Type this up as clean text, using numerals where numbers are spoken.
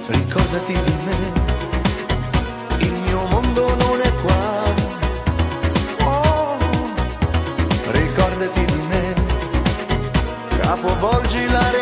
ricordati di me, il mio mondo non è qua. Oh, ricordati di me, capovolgi la